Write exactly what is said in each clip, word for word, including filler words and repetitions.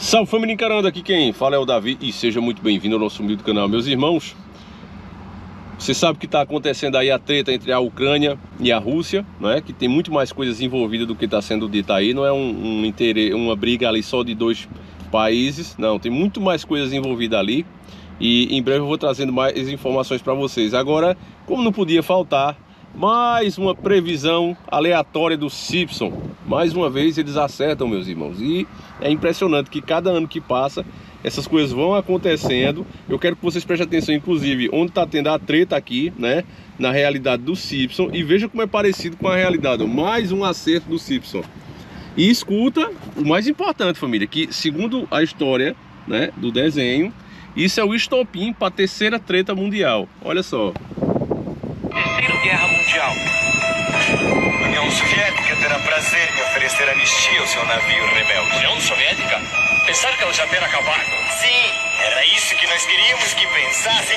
Salve família encarando, aqui quem fala é o Davi e seja muito bem-vindo ao nosso humilde canal. Meus irmãos, você sabe que está acontecendo aí a treta entre a Ucrânia e a Rússia, não é? Que tem muito mais coisas envolvidas do que está sendo dito aí. Não é um, um interesse, uma briga ali só de dois países, não, tem muito mais coisas envolvidas ali. E em breve eu vou trazendo mais informações para vocês. Agora, como não podia faltar, mais uma previsão aleatória do Simpson. Mais uma vez eles acertam, meus irmãos. E é impressionante que cada ano que passa essas coisas vão acontecendo. Eu quero que vocês prestem atenção, inclusive, onde está tendo a treta aqui, né? Na realidade do Simpson. E veja como é parecido com a realidade. Mais um acerto do Simpson. E escuta o mais importante, família, que segundo a história, né, do desenho, isso é o estopim para a terceira treta mundial. Olha só. Terceira Guerra Mundial. A União Soviética terá prazer em oferecer anistia ao seu navio rebelde. União Soviética? Pensar que ela já terá acabado. Sim, era isso que nós queríamos que pensassem.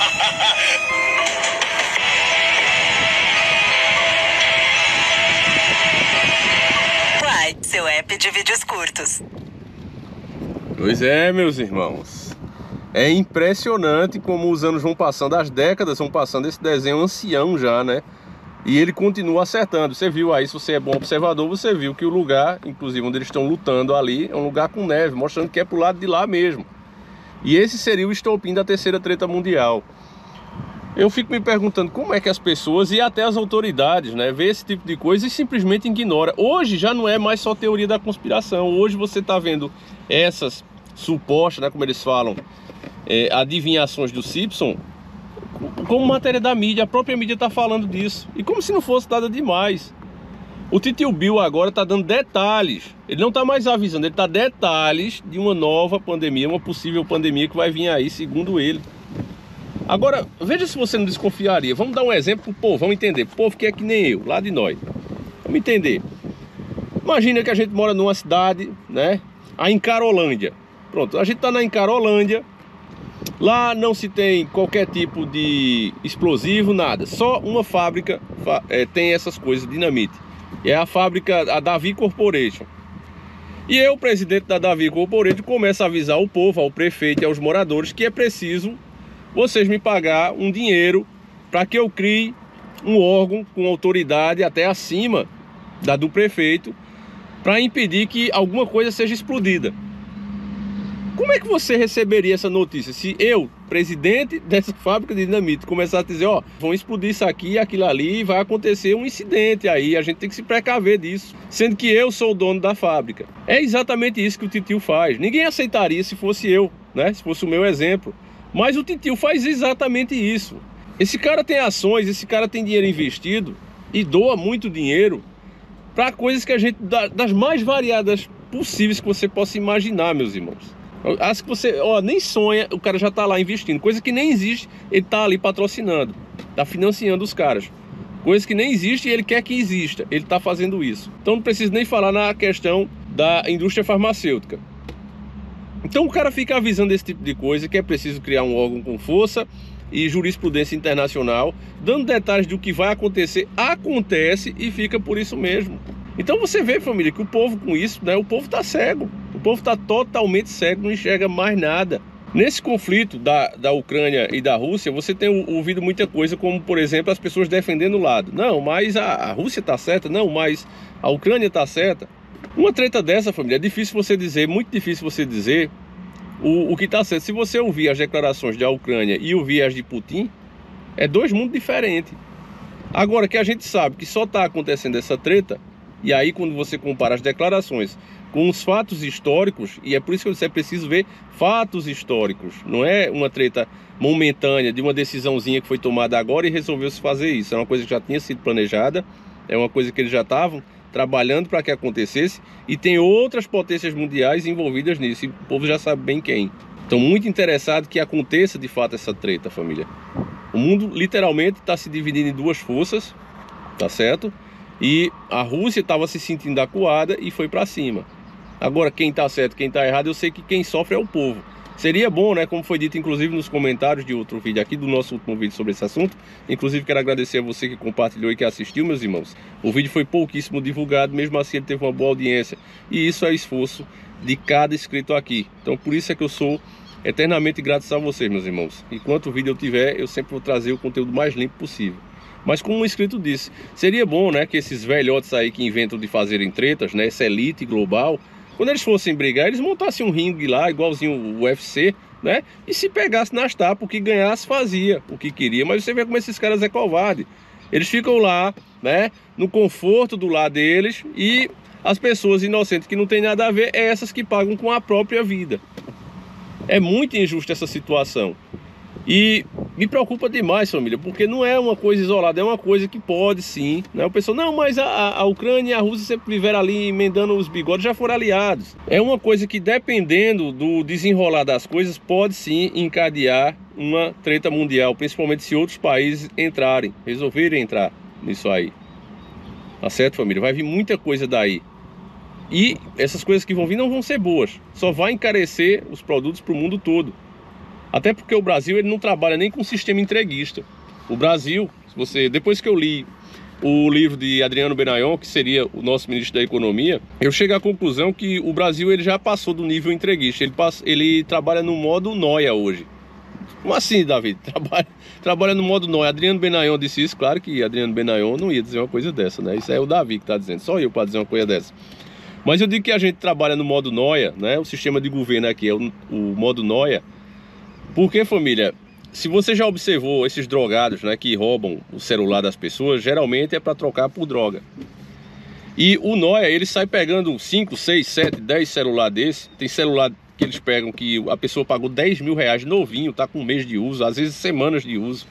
Uai, seu app de vídeos curtos. Pois é, meus irmãos. É impressionante como os anos vão passando, as décadas vão passando, esse desenho ancião já, né? E ele continua acertando. Você viu aí, se você é bom observador, você viu que o lugar, inclusive onde eles estão lutando ali, é um lugar com neve, mostrando que é pro lado de lá mesmo. E esse seria o estopim da terceira treta mundial. Eu fico me perguntando como é que as pessoas e até as autoridades, né, vê esse tipo de coisa e simplesmente ignora. Hoje já não é mais só teoria da conspiração. Hoje você está vendo essas supostas, né, como eles falam, é, adivinhações do Simpson, como matéria da mídia. A própria mídia está falando disso. E como se não fosse nada demais. O Titio Bill agora está dando detalhes. Ele não está mais avisando, ele está detalhes de uma nova pandemia, uma possível pandemia que vai vir aí, segundo ele. Agora, veja se você não desconfiaria. Vamos dar um exemplo para o povo, vamos entender. O povo que é que nem eu, lá de nós. Vamos entender. Imagina que a gente mora numa cidade, né? A Encarolândia. Pronto, a gente está na Encarolândia. Lá não se tem qualquer tipo de explosivo, nada. Só uma fábrica é, tem essas coisas, dinamite. É a fábrica, a Davi Corporation. E eu, presidente da Davi Corporation, começo a avisar o povo, ao prefeito e aos moradores que é preciso vocês me pagar um dinheiro para que eu crie um órgão com autoridade até acima da do prefeito para impedir que alguma coisa seja explodida. Como é que você receberia essa notícia se eu, presidente dessa fábrica de dinamite, começar a dizer, ó, vão explodir isso aqui, aquilo ali, e vai acontecer um incidente aí, a gente tem que se precaver disso, sendo que eu sou o dono da fábrica. É exatamente isso que o Titio faz. Ninguém aceitaria se fosse eu, né? Se fosse o meu exemplo. Mas o Titio faz exatamente isso. Esse cara tem ações, esse cara tem dinheiro investido e doa muito dinheiro para coisas que a gente, das mais variadas possíveis que você possa imaginar, meus irmãos. Acho que você, ó, nem sonha, o cara já tá lá investindo. Coisa que nem existe, ele tá ali patrocinando, tá financiando os caras. Coisa que nem existe e ele quer que exista, ele tá fazendo isso. Então não preciso nem falar na questão da indústria farmacêutica. Então o cara fica avisando esse tipo de coisa, que é preciso criar um órgão com força e jurisprudência internacional, dando detalhes do que vai acontecer, acontece e fica por isso mesmo. Então você vê, família, que o povo com isso, né, o povo tá cego. O povo está totalmente cego, não enxerga mais nada. Nesse conflito da, da Ucrânia e da Rússia, você tem ouvido muita coisa, como, por exemplo, as pessoas defendendo o lado. Não, mas a, a Rússia está certa. Não, mas a Ucrânia está certa. Uma treta dessa, família, é difícil você dizer, muito difícil você dizer o, o que está certo. Se você ouvir as declarações da Ucrânia e ouvir as de Putin, é dois mundos diferentes. Agora, que a gente sabe que só está acontecendo essa treta, e aí quando você compara as declarações com os fatos históricos, e é por isso que você é preciso ver fatos históricos, não é uma treta momentânea de uma decisãozinha que foi tomada agora e resolveu-se fazer isso. É uma coisa que já tinha sido planejada, é uma coisa que eles já estavam trabalhando para que acontecesse, e tem outras potências mundiais envolvidas nisso, e o povo já sabe bem quem. Estão muito interessados que aconteça de fato essa treta, família. O mundo literalmente está se dividindo em duas forças, tá certo? E a Rússia estava se sentindo acuada e foi para cima. Agora, quem está certo, quem está errado, eu sei que quem sofre é o povo. Seria bom, né, como foi dito inclusive nos comentários de outro vídeo aqui, do nosso último vídeo sobre esse assunto. Inclusive quero agradecer a você que compartilhou e que assistiu, meus irmãos. O vídeo foi pouquíssimo divulgado, mesmo assim ele teve uma boa audiência. E isso é esforço de cada inscrito aqui. Então por isso é que eu sou eternamente grato a vocês, meus irmãos. Enquanto o vídeo eu tiver, eu sempre vou trazer o conteúdo mais limpo possível. Mas como um inscrito disse, seria bom, né, que esses velhotes aí que inventam de fazerem tretas, né, essa elite global, quando eles fossem brigar, eles montassem um ringue lá, igualzinho o U F C, né, e se pegasse nas tapas, o que ganhasse fazia o que queria. Mas você vê como esses caras é covarde. Eles ficam lá, né, no conforto do lado deles, e as pessoas inocentes que não tem nada a ver, é essas que pagam com a própria vida. É muito injusta essa situação. E me preocupa demais, família, porque não é uma coisa isolada, é uma coisa que pode sim, né? O pessoal, não, mas a, a Ucrânia e a Rússia sempre viveram ali emendando os bigodes, já foram aliados. É uma coisa que, dependendo do desenrolar das coisas, pode sim encadear uma treta mundial, principalmente se outros países entrarem, resolverem entrar nisso aí. Tá certo, família? Vai vir muita coisa daí. E essas coisas que vão vir não vão ser boas. Só vai encarecer os produtos para o mundo todo. Até porque o Brasil ele não trabalha nem com sistema entreguista. O Brasil, se você, depois que eu li o livro de Adriano Benayon, que seria o nosso ministro da Economia, eu chego à conclusão que o Brasil ele já passou do nível entreguista. Ele, passa, ele trabalha no modo noia hoje. Como assim, David? Trabalha, trabalha no modo noia. Adriano Benayon disse isso. Claro que Adriano Benayon não ia dizer uma coisa dessa, né? Isso é o Davi que está dizendo. Só eu para dizer uma coisa dessa. Mas eu digo que a gente trabalha no modo noia, né? O sistema de governo aqui é o, o modo noia. Porque, família, se você já observou esses drogados, né, que roubam o celular das pessoas, geralmente é para trocar por droga. E o noia, ele sai pegando cinco, seis, sete, dez celular desse. Tem celular que eles pegam que a pessoa pagou dez mil reais novinho, tá com um mês de uso, às vezes semanas de uso.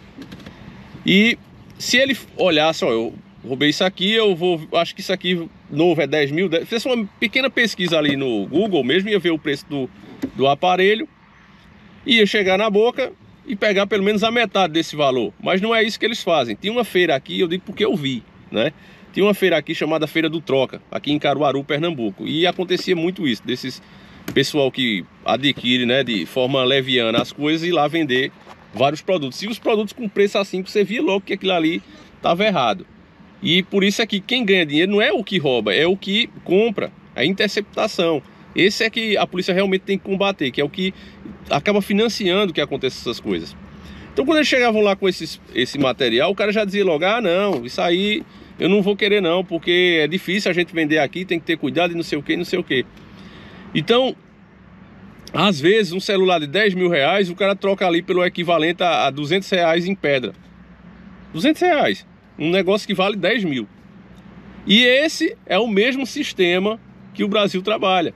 E se ele olhasse, ó, eu roubei isso aqui, eu vou, acho que isso aqui novo é dez mil, fez uma pequena pesquisa ali no Google mesmo, ia ver o preço do, do aparelho, ia chegar na boca e pegar pelo menos a metade desse valor. Mas não é isso que eles fazem. Tinha uma feira aqui, eu digo porque eu vi, né? Tinha uma feira aqui chamada Feira do Troca, aqui em Caruaru, Pernambuco. E acontecia muito isso, desses pessoal que adquire, né, de forma leviana as coisas e lá vender vários produtos. E os produtos com preço assim, você via logo que aquilo ali estava errado. E por isso é que quem ganha dinheiro não é o que rouba, é o que compra, a interceptação. Esse é que a polícia realmente tem que combater, que é o que acaba financiando que aconteça essas coisas. Então quando eles chegavam lá com esses, esse material, o cara já dizia logo, ah não, isso aí eu não vou querer não, porque é difícil a gente vender aqui, tem que ter cuidado e não sei o que, não sei o que. Então, às vezes um celular de dez mil reais, o cara troca ali pelo equivalente a, a duzentos reais em pedra. duzentos reais, um negócio que vale dez mil. E esse é o mesmo sistema que o Brasil trabalha.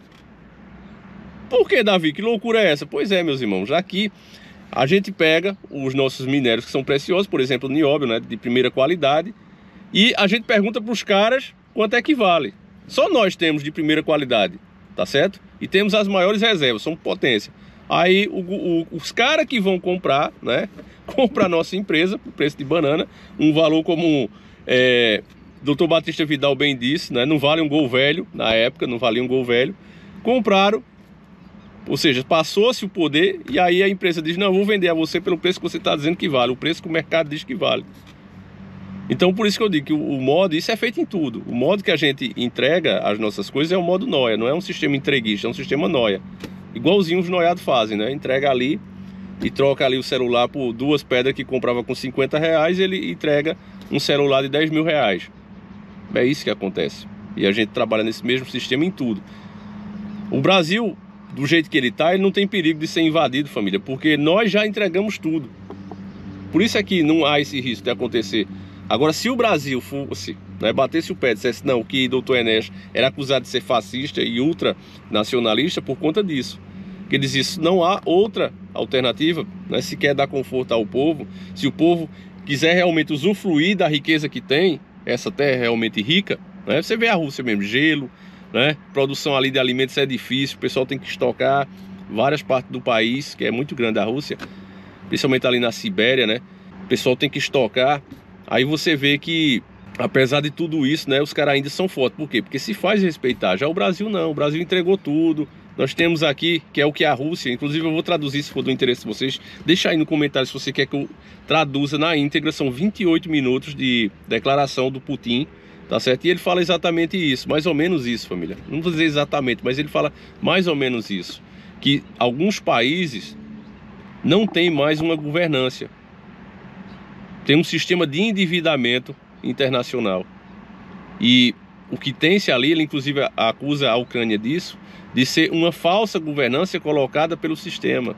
Por que, Davi? Que loucura é essa? Pois é, meus irmãos, já que a gente pega os nossos minérios que são preciosos, por exemplo, o nióbio, né, de primeira qualidade, e a gente pergunta para os caras quanto é que vale. Só nós temos de primeira qualidade, tá certo? E temos as maiores reservas, somos potência. Aí o, o, os caras que vão comprar, né, comprar a nossa empresa, por preço de banana, um valor como é, doutor Batista Vidal bem disse, né, não vale um Gol velho, na época não valia um Gol velho, compraram. Ou seja, passou-se o poder e aí a empresa diz, não, eu vou vender a você pelo preço que você está dizendo que vale, o preço que o mercado diz que vale. Então por isso que eu digo que o, o modo, isso é feito em tudo. O modo que a gente entrega as nossas coisas é o modo noia, não é um sistema entreguista, é um sistema noia. Igualzinho os noiados fazem, né? Entrega ali e troca ali o celular por duas pedras que comprava com cinquenta reais, ele entrega um celular de dez mil reais. É isso que acontece. E a gente trabalha nesse mesmo sistema em tudo. O Brasil, do jeito que ele está, ele não tem perigo de ser invadido, família, porque nós já entregamos tudo. Por isso é que não há esse risco de acontecer. Agora, se o Brasil fosse, né, batesse o pé e dissesse não, que doutor Enéas era acusado de ser fascista e ultranacionalista por conta disso, que ele diz isso, não há outra alternativa, né, se quer dar conforto ao povo, se o povo quiser realmente usufruir da riqueza que tem, essa terra é realmente rica, né, você vê a Rússia mesmo, gelo, né, produção ali de alimentos é difícil, o pessoal tem que estocar várias partes do país, que é muito grande a Rússia, principalmente ali na Sibéria, né, o pessoal tem que estocar. Aí você vê que, apesar de tudo isso, né, os caras ainda são fortes. Por quê? Porque se faz respeitar. Já o Brasil não. O Brasil entregou tudo, nós temos aqui, que é o que a Rússia, inclusive eu vou traduzir se for do interesse de vocês, deixa aí no comentário se você quer que eu traduza na íntegra, são vinte e oito minutos de declaração do Putin, tá certo? E ele fala exatamente isso, mais ou menos isso, família. Não vou dizer exatamente, mas ele fala mais ou menos isso, que alguns países não têm mais uma governância, tem um sistema de endividamento internacional. E o que tem-se ali, ele inclusive acusa a Ucrânia disso, de ser uma falsa governança colocada pelo sistema.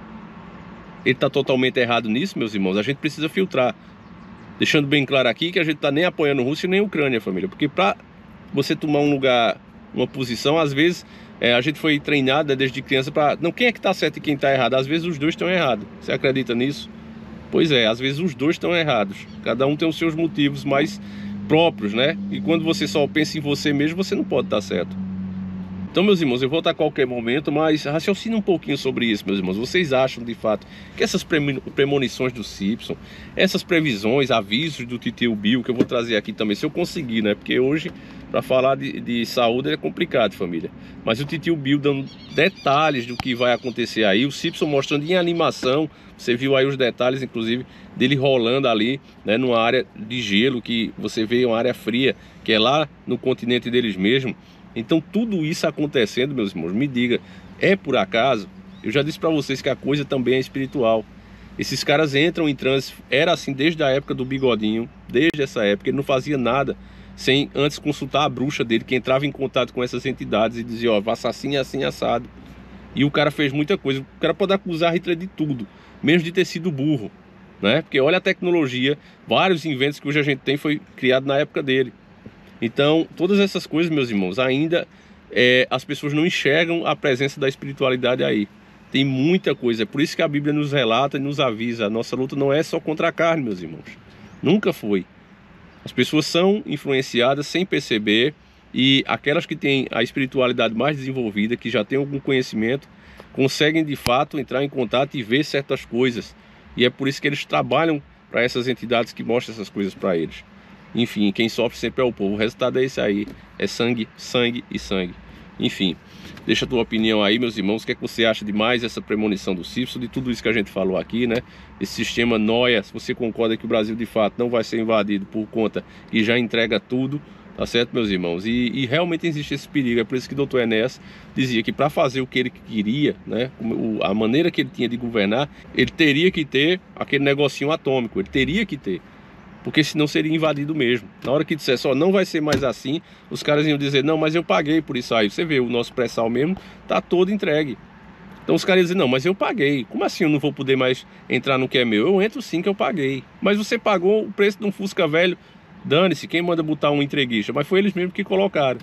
Ele está totalmente errado nisso, meus irmãos. A gente precisa filtrar. Deixando bem claro aqui que a gente está nem apoiando Rússia nem Ucrânia, família. Porque para você tomar um lugar, uma posição, às vezes é, a gente foi treinada desde criança para... Não, quem é que está certo e quem está errado? Às vezes os dois estão errados. Você acredita nisso? Pois é, às vezes os dois estão errados. Cada um tem os seus motivos mais próprios, né? E quando você só pensa em você mesmo, você não pode estar certo. Então, meus irmãos, eu vou estar a qualquer momento, mas raciocine um pouquinho sobre isso, meus irmãos. Vocês acham, de fato, que essas premonições do Simpson, essas previsões, avisos do Titio Bill, que eu vou trazer aqui também, se eu conseguir, né? Porque hoje, para falar de, de saúde, é complicado, família. Mas o Titio Bill dando detalhes do que vai acontecer aí, o Simpson mostrando em animação, você viu aí os detalhes, inclusive, dele rolando ali, né? Numa área de gelo, que você vê uma área fria, que é lá no continente deles mesmo. Então tudo isso acontecendo, meus irmãos, me diga, é por acaso? Eu já disse para vocês que a coisa também é espiritual. Esses caras entram em transe, era assim desde a época do Bigodinho, desde essa época, ele não fazia nada sem antes consultar a bruxa dele, que entrava em contato com essas entidades e dizia, ó, faça assim, assim, assado. E o cara fez muita coisa, o cara pode acusar Hitler de tudo, menos de ter sido burro, né? Porque olha a tecnologia, vários inventos que hoje a gente tem foi criado na época dele. Então, todas essas coisas, meus irmãos, ainda é, as pessoas não enxergam a presença da espiritualidade aí. Tem muita coisa, é por isso que a Bíblia nos relata e nos avisa. A nossa luta não é só contra a carne, meus irmãos. Nunca foi. As pessoas são influenciadas sem perceber, e aquelas que têm a espiritualidade mais desenvolvida, que já têm algum conhecimento, conseguem de fato entrar em contato e ver certas coisas. E é por isso que eles trabalham para essas entidades que mostram essas coisas para eles. Enfim, quem sofre sempre é o povo. O resultado é esse aí. É sangue, sangue e sangue. Enfim, deixa a tua opinião aí, meus irmãos. O que é que você acha de mais essa premonição do Simpson, de tudo isso que a gente falou aqui, né? Esse sistema Noia, se você concorda que o Brasil de fato não vai ser invadido por conta que já entrega tudo, tá certo, meus irmãos? E, e realmente existe esse perigo. É por isso que o doutor Enéas dizia que para fazer o que ele queria, né? A maneira que ele tinha de governar, ele teria que ter aquele negocinho atômico. Ele teria que ter. Porque senão seria invadido mesmo. Na hora que dissesse, ó, não vai ser mais assim, os caras iam dizer, não, mas eu paguei por isso aí. Você vê, o nosso pré-sal mesmo tá todo entregue. Então os caras iam dizer, não, mas eu paguei. Como assim eu não vou poder mais entrar no que é meu? Eu entro sim que eu paguei. Mas você pagou o preço de um Fusca velho, dane-se, quem manda botar um entreguista? Mas foi eles mesmos que colocaram.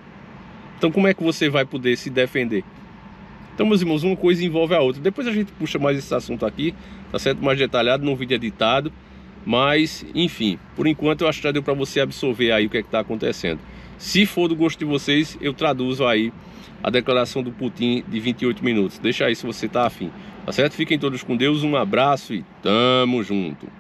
Então como é que você vai poder se defender? Então, meus irmãos, uma coisa envolve a outra. Depois a gente puxa mais esse assunto aqui, tá certo? Mais detalhado, num vídeo editado. Mas, enfim, por enquanto eu acho que já deu para você absorver aí o que é que está acontecendo. Se for do gosto de vocês, eu traduzo aí a declaração do Putin de vinte e oito minutos. Deixa aí se você tá afim, tá certo? Fiquem todos com Deus, um abraço e tamo junto.